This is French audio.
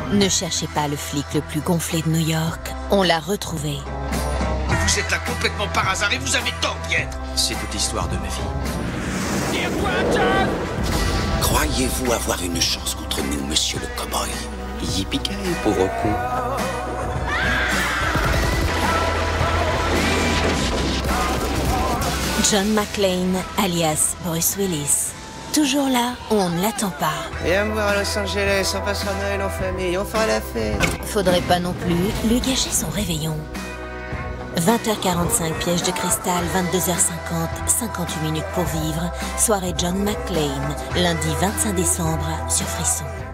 Ne cherchez pas le flic le plus gonflé de New York. On l'a retrouvé. Vous êtes là complètement par hasard et vous avez tort d'y être. C'est toute l'histoire de ma vie. Tire-toi, John! Croyez-vous avoir une chance contre nous, monsieur le cow-boy? Yippee-ki-yay, pauvre con. John McClane, alias Bruce Willis. Toujours là où on ne l'attend pas. Viens me voir à Los Angeles, on passera Noël en famille, on fera la fête. Faudrait pas non plus lui gâcher son réveillon. 20h45, piège de cristal, 22h50, 58 minutes pour vivre. Soirée John McClane, lundi 25 décembre sur Frisson.